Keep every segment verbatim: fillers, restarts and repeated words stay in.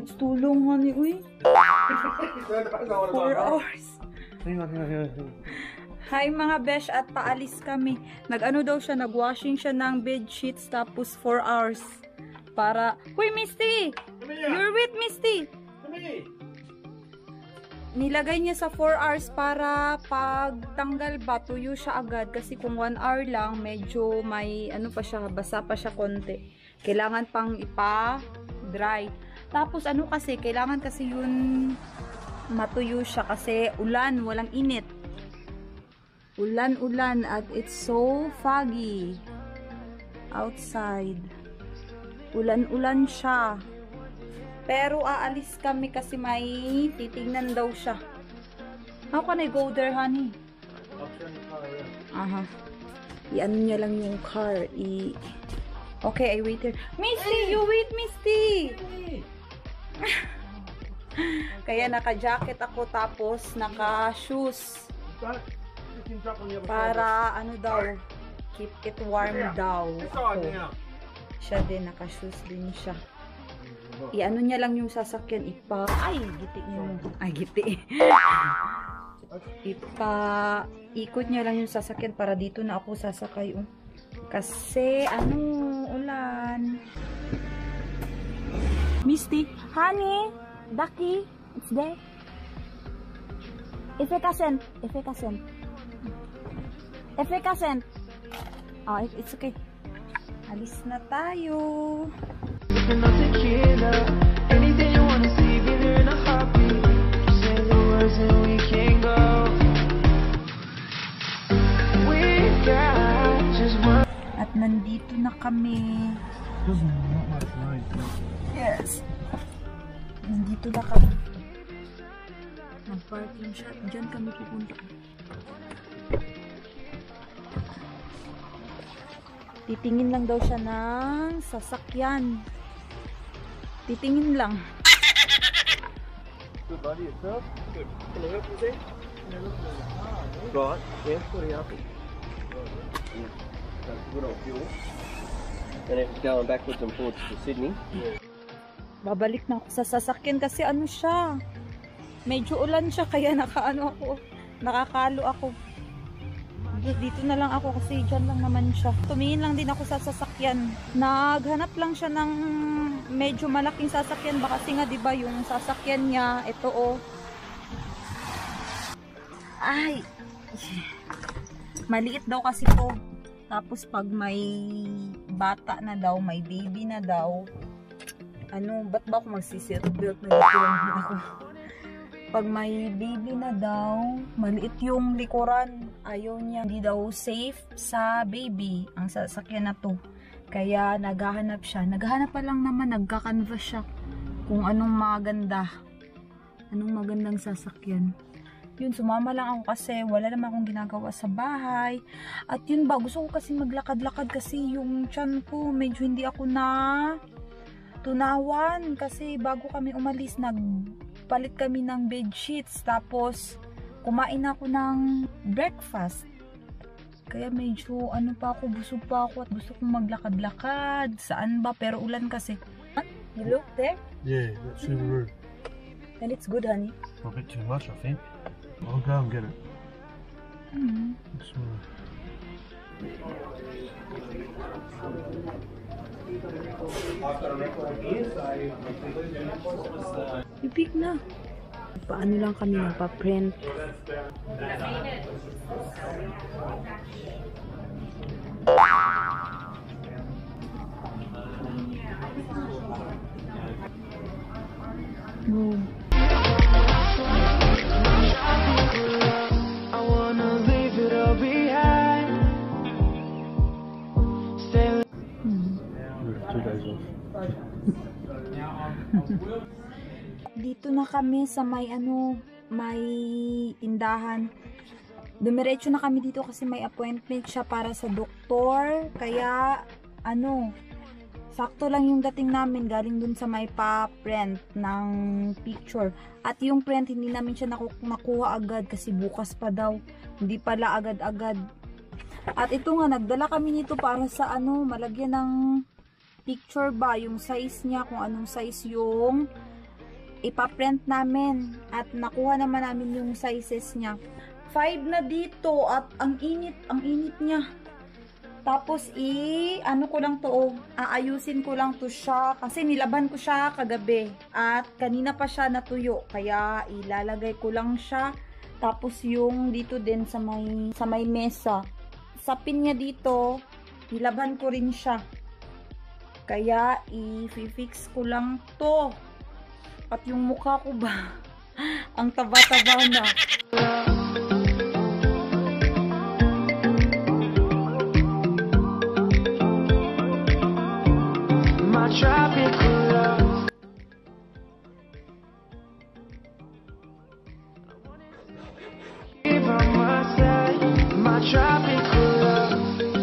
Tulong, honey, uy. four hours. Hi mga besh, at paalis kami. Nag-ano daw siya, nag-washing siya ng bed sheets tapos four hours. Para, uy Misty! You're with Misty! Nilagay niya sa four hours para pag tanggal ba, tuyo siya agad. Kasi kung one hour lang, medyo may, ano pa siya, basa pa siya konti. Kailangan pang ipa-dry. Tapos ano kasi, kailangan kasi yun matuyo siya kasi ulan, walang init. Ulan-ulan at it's so foggy outside. Ulan-ulan siya. Pero aalis kami kasi may titignan daw siya. How can I go there, honey? Aha. I-ano niya lang yung car. I okay, I wait here. Misty, you wait, Misty! Kaya naka-jacket ako tapos naka-shoes. Para ano daw, keep it warm daw. Ako. Siya din, naka-shoes din siya. I-ano niya lang yung sasakyan, ipa... Ay, giti niya mo. Ay, giti. Ipa... Ikot niya lang yung sasakyan para dito na ako sasakay. Oh. Kasi, ano, ulan. Misty, honey, Ducky, it's there. Efekasen, efekasen. Efekasen. Oh, it's okay. Alis na tayo. At nandito na kami. Yes. Nandito na kami. Nag-parking siya. Diyan kami pupunta. Titingin lang daw siya ng sasakyan. Titingin lang. Good body yourself. Good. Can I help you there? Right. Yeah, what are you after? Yeah. That's good old fuel. And it's going backwards and forwards to Sydney. Babalik na ako sa sasakyan kasi ano siya. Medyo ulan siya kaya nakaano ako. Nakakalo ako. Dito na lang ako kasi dyan lang naman siya. Tumingin lang din ako sa sasakyan. Naghanap lang siya ng medyo malaking sasakyan. Baka kasi nga diba yung sasakyan niya, ito oh. Ay! Maliit daw kasi to. Tapos pag may bata na daw, may baby na daw, ano, ba't ba ako magsiseatbelt na likuran ako? Pag may baby na daw, maliit yung likuran. Ayaw niya, hindi daw safe sa baby ang sasakyan na to. Kaya naghahanap siya. Naghahanap pa lang naman, nagka-canvas siya kung anong maganda. Anong magandang sasakyan. Yun, sumama lang ako kasi wala naman akong ginagawa sa bahay. At yun ba, gusto ko kasi maglakad-lakad kasi yung tiyan ko, medyo hindi ako na tunawan. Kasi bago kami umalis, nagpalit kami ng bed sheets. Tapos, kumain ako ng breakfast. Kaya medyo ano pa ako, busog pa ako at gusto kong maglakad-lakad. Saan ba? Pero ulan kasi. You look there? Yeah, that's super rude. And it's good, honey. A bit too much, I think. I'll go and get it. Mm-hmm. It's, uh... Ibig na. Paano lang kami nagpa-print. No. Dito na kami sa may ano, may tindahan. Dumiretso na kami dito kasi may appointment siya para sa doktor. Kaya ano, sakto lang yung dating namin, galing dun sa may pa-print ng picture. At yung print hindi namin siya naku nakuha agad kasi bukas pa daw. Hindi pala agad-agad. At ito nga, nagdala kami nito para sa ano, malagyan ng picture ba, yung size niya, kung anong size yung ipaprint namin at nakuha naman namin yung sizes niya. five na dito at ang init, ang init niya. Tapos i ano ko lang to, oh, aayusin ko lang to siya kasi nilaban ko siya kagabi at kanina pa siya natuyo kaya ilalagay ko lang siya. Tapos yung dito din sa may sa may mesa. Sa pin niya dito, nilaban ko rin siya. Kaya i-fix ko lang to. At yung mukha ko ba ang taba-taba na. Tropical love. Be by my side, my tropical love.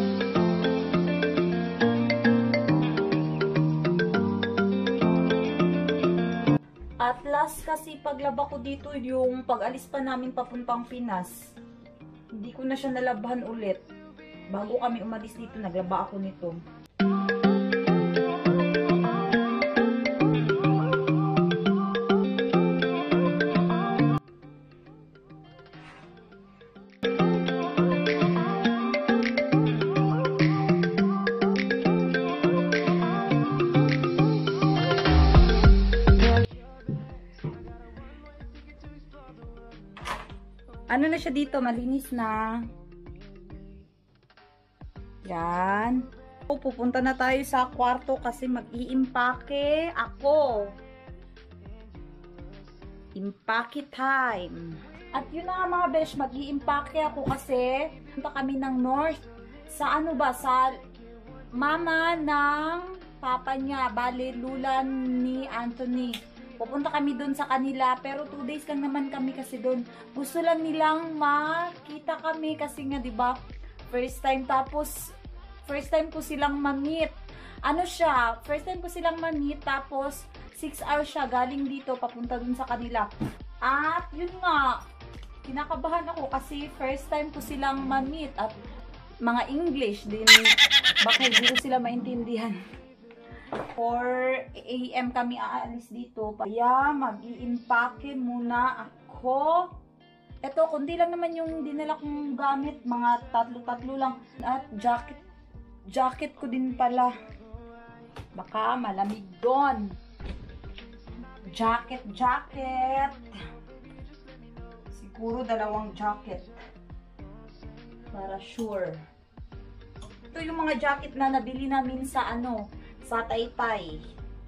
At last kasi paglaba ko dito yung pag-alis pa namin papuntang Pinas. Hindi ko na siya nalabahan ulit. Bago kami umalis dito, naglaba ako nito. Ano na siya dito, malinis na. Yan. O, pupunta na tayo sa kwarto kasi mag-i-impake ako. Impake time. At yun na nga mga besh, mag-i-impake ako kasi punta kami ng north. Sa ano ba? Sa mama ng papa niya, bale lula ni Anthony. Pupunta kami doon sa kanila, pero two days lang naman kami kasi doon. Gusto lang nilang makita kami kasi nga 'di ba? First time, tapos first time ko silang ma-meet. Ano siya? First time ko silang ma-meet, tapos six hours siya galing dito papunta doon sa kanila. At yun nga, kinakabahan ako kasi first time ko silang ma-meet at mga English din. Baka hindi ko sila maintindihan. four A M kami aalis dito. Kaya mag-i-impake muna ako. Ito, kundi lang naman yung dinala kong gamit. Mga tatlo-tatlo lang. At jacket. Jacket ko din pala. Baka malamig doon. Jacket, jacket. Siguro dalawang jacket. Para sure. Ito yung mga jacket na nabili namin sa ano, sa Taytay.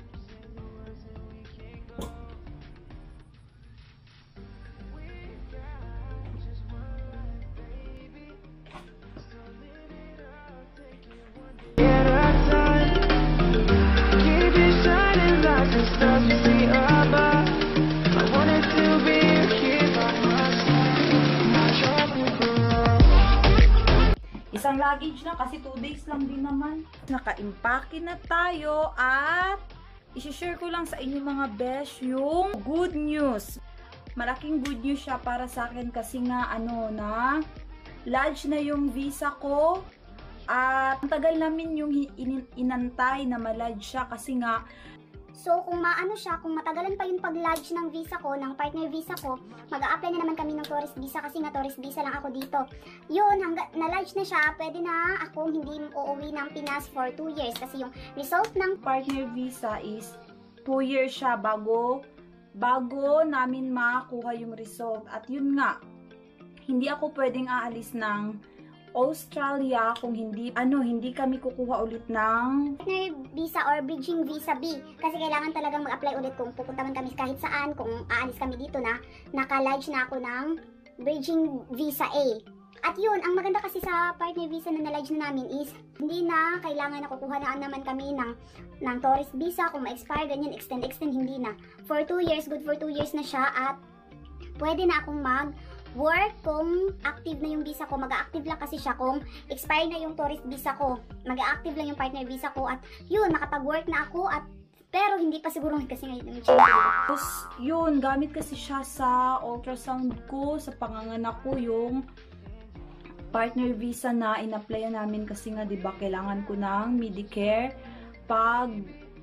Isang luggage lang kasi two days lang din naman. Naka-impake na tayo at i-share ko lang sa inyo mga besh yung good news. Malaking good news siya para sa akin kasi nga ano na lodge na yung visa ko at ang tagal namin yung in inantay na ma-lodge siya kasi nga. So, kung maano siya, kung matagalan pa yung pag-lodge ng visa ko, ng partner visa ko, mag-a-apply na naman kami ng tourist visa kasi nga tourist visa lang ako dito. Yun, hanggang na-lodge na siya, pwede na ako hindi uuwi ng Pinas for two years kasi yung result ng partner visa is two years siya bago, bago namin makakuha yung result. At yun nga, hindi ako pwedeng aalis ng Australia kung hindi ano hindi kami kukuha ulit ng partner visa or bridging visa B kasi kailangan talagang mag-apply ulit kung pupunta man kami kahit saan, kung aalis kami dito na naka-lodge na ako ng bridging visa A. At yun, ang maganda kasi sa partner visa na na-lodge na namin is hindi na kailangan na kukuha na naman kami ng ng tourist visa kung ma-expire ganyan, extend extend hindi na. For two years, good for two years na siya at pwede na akong mag work kung active na yung visa ko. Mag-active lang kasi siya kung expire na yung tourist visa ko. Mag-active lang yung partner visa ko at yun, makapag-work na ako at pero hindi pa siguro kasi ngayon yung tapos yun, gamit kasi siya sa ultrasound ko, sa panganganak ko yung partner visa na in-applyan namin kasi nga 'di ba kailangan ko ng Medicare pag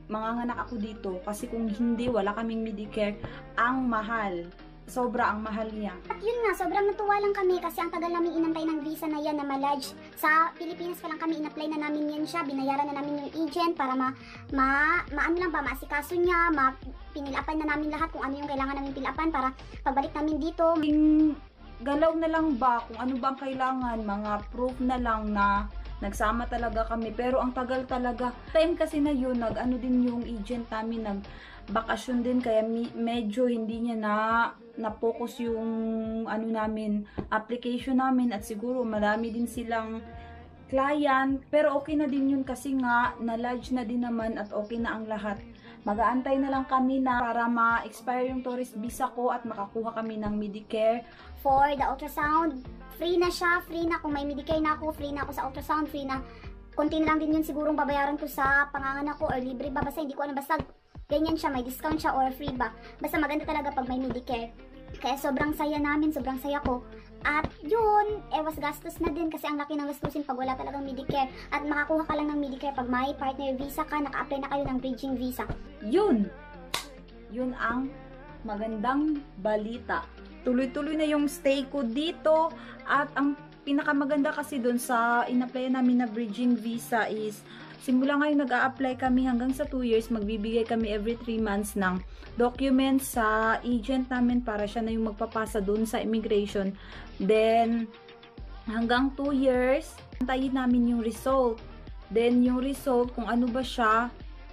manganganak ako dito. Kasi kung hindi, wala kaming Medicare. Ang mahal. Sobra ang mahal niya. At yun nga, sobrang natuwa lang kami kasi ang tagal namin inantay ng visa na yan na ma-lodge. Sa Pilipinas pa lang kami, in-apply na namin yan siya. Binayaran na namin yung agent para ma, ma, maano lang ba, maasikaso niya, ma, pinilapan na namin lahat kung ano yung kailangan namin pilapan para pagbalik namin dito. Yung galaw na lang ba, kung ano bang kailangan, mga proof na lang na nagsama talaga kami. Pero ang tagal talaga. Time kasi na yun, nag, ano din yung agent namin, nag, bakasyon din kaya mi medyo hindi niya na na-focus yung ano namin, application namin at siguro marami din silang client pero okay na din yun kasi nga na-lodge na din naman at okay na ang lahat. Mag-aantay na lang kami na para ma-expire yung tourist visa ko at makakuha kami ng Medicare. For the ultrasound, free na siya, free na kung may Medicare na ako, free na ako sa ultrasound, free na konti lang din yun sigurong babayaran ko sa panganganak ko or libre ba, basta hindi ko ano, basta ganyan siya, may discount siya or free ba. Basta maganda talaga pag may Medicare. Kaya sobrang saya namin, sobrang saya ko. At yun, ewas gastos na din kasi ang laki ng gastusin pag wala talagang Medicare. At makakuha ka lang ng Medicare pag may partner visa ka, naka-apply na kayo ng bridging visa. Yun! Yun ang magandang balita. Tuloy-tuloy na yung stay ko dito at ang pinakamaganda kasi dun sa in-apply namin na bridging visa is simula ngayon nag-a-apply kami hanggang sa two years, magbibigay kami every three months ng documents sa agent namin para siya na yung magpapasa dun sa immigration. Then, hanggang two years, antayin namin yung result. Then, yung result, kung ano ba siya,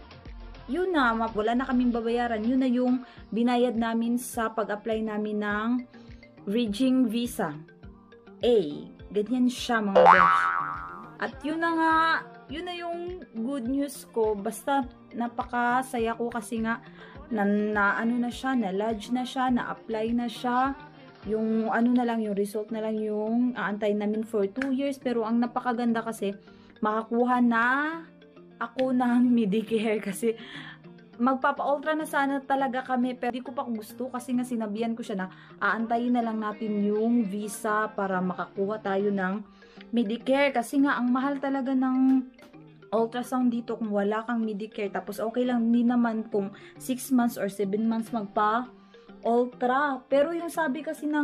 yun na, wala na kaming babayaran. Yun na yung binayad namin sa pag-apply namin ng bridging visa. A. Ganyan siya mga besh. At yun na nga, yun na yung good news ko. Basta napakasaya ko kasi nga na, na ano na siya, na lodge na siya, na apply na siya. Yung ano na lang, yung result na lang yung aantay namin for two years. Pero ang napakaganda kasi makakuha na ako ng Medicare kasi magpapa-ultra na sana talaga kami pero di ko pa gusto kasi nga sinabihan ko siya na aantayin na lang natin yung visa para makakuha tayo ng Medicare kasi nga ang mahal talaga ng ultrasound dito kung wala kang Medicare tapos okay lang din naman kung six months or seven months magpa-ultra pero yung sabi kasi ng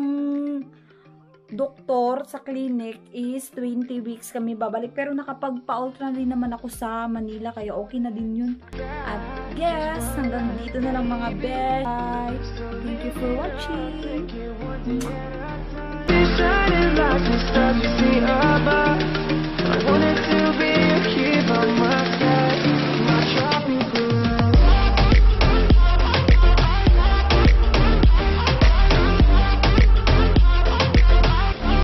doktor sa clinic is twenty weeks kami babalik pero nakapagpa-ultra din naman ako sa Manila kaya okay na din yun at yes, hanggang dito na lang mga best. Bye! Thank you for watching! Shining lights and stuff you see above. I wanted to